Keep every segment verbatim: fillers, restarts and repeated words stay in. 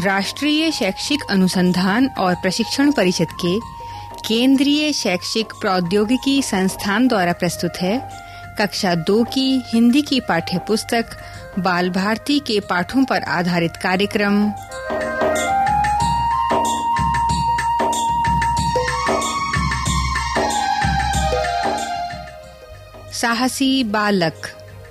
राष्ट्रीय शैक्षिक अनुसंधान और प्रशिक्षण परिषद के केंद्रीय शैक्षिक प्रौद्योगिकी संस्थान द्वारा प्रस्तुत है कक्षा दो की हिंदी की पाठ्य पुस्तक बाल भारती के पाठों पर आधारित कार्यक्रम साहसी बालक।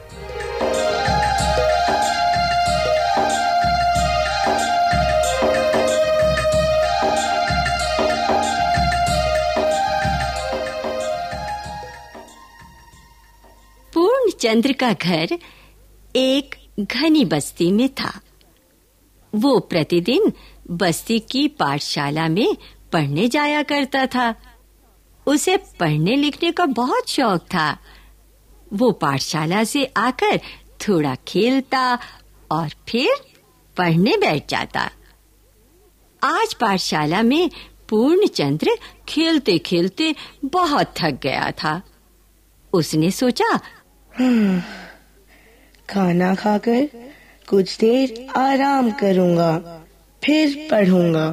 पूर्णचंद्र का घर एक घनी बस्ती में था। वो प्रतिदिन बस्ती की पाठशाला में पढ़ने जाया करता था। उसे पढ़ने लिखने का बहुत शौक था। वो पाठशाला से आकर थोड़ा खेलता और फिर पढ़ने बैठ जाता। आज पाठशाला में पूर्णचंद्र खेलते-खेलते बहुत थक गया था। उसने सोचा, हम्म, खाना खाकर कुछ देर आराम करूंगा, फिर पढ़ूंगा।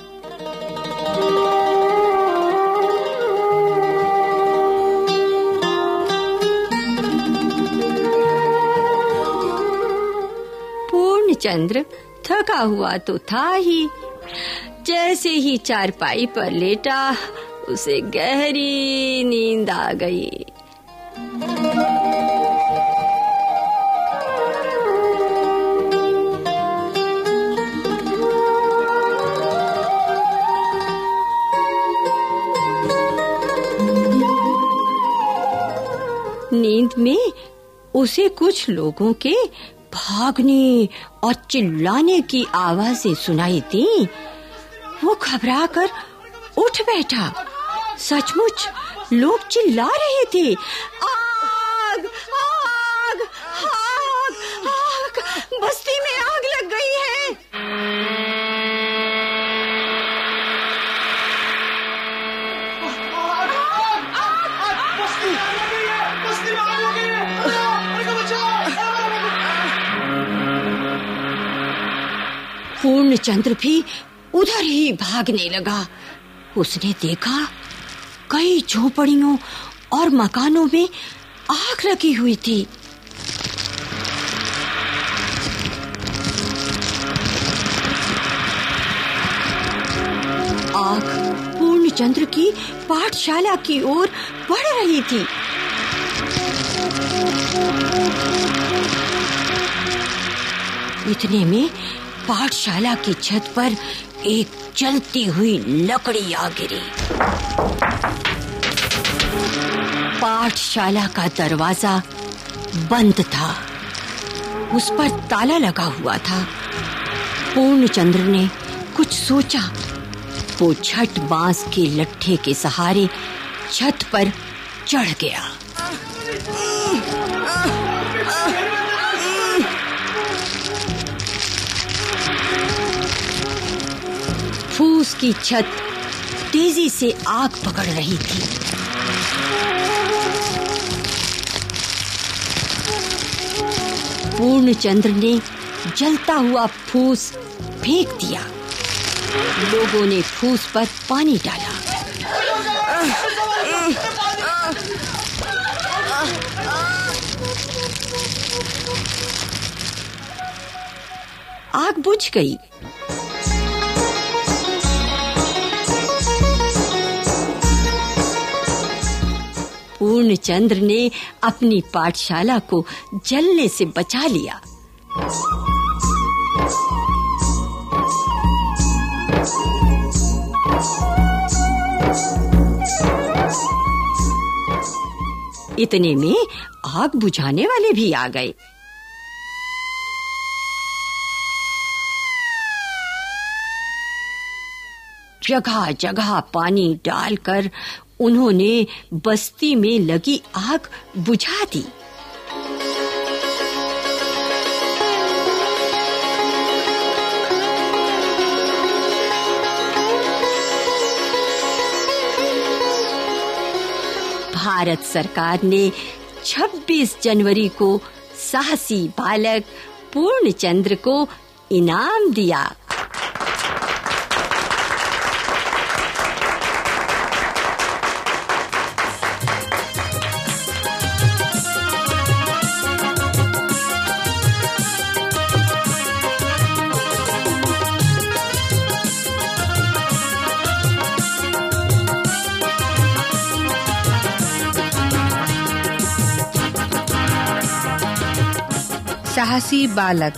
पूर्णचंद्र थका हुआ तो था ही। जैसे ही चारपाई पर लेटा, उसे गहरी नींद आ गई। नींद में उसे कुछ लोगों के भागने और चिल्लाने की आवाजें सुनाई दी। वो घबरा कर उठ बैठा। सचमुच लोग चिल्ला रहे थे, आग, आग, आग, आग, बस्ती में आग लग गई है। पूर्णचंद्र भी उधर ही भागने लगा। उसने देखा कई झोपड़ियों और मकानों में आग लगी हुई थी। आग पूर्णचंद्र की पाठशाला की ओर बढ़ रही थी। इतने में पाठशाला की छत पर एक जलती हुई लकड़ी आ गिरी। पाठशाला का दरवाजा बंद था। उस पर ताला लगा हुआ था। पूर्णचंद्र ने कुछ सोचा। वो छठ बांस के लट्ठे के सहारे छत पर चढ़ गया। फूस की छत तेजी से आग पकड़ रही थी। पूर्णचंद्र ने जलता हुआ फूस फेंक दिया। लोगों ने फूस पर पानी डाला। आग बुझ गई। पूर्णचंद्र ने अपनी पाठशाला को जलने से बचा लिया। इतने में आग बुझाने वाले भी आ गए। जगह जगह पानी डालकर उन्होंने बस्ती में लगी आग बुझा दी। भारत सरकार ने छब्बीस जनवरी को साहसी बालक पूर्णचंद्र को इनाम दिया। साहसी बालक।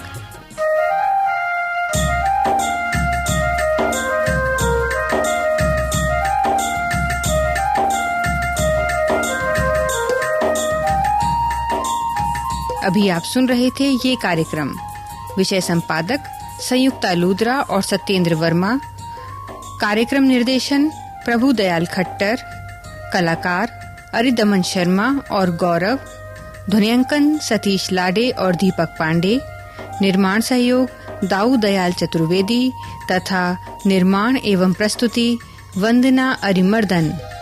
अभी आप सुन रहे थे ये कार्यक्रम। विषय संपादक संयुक्ता लूद्रा और सत्येंद्र वर्मा। कार्यक्रम निर्देशन प्रभु दयाल खट्टर। कलाकार अरिदमन शर्मा और गौरव। ध्वनियांकन सतीश लाडे और दीपक पांडे। निर्माण सहयोग दाऊ दयाल चतुर्वेदी तथा निर्माण एवं प्रस्तुति वंदना अरिमर्दन।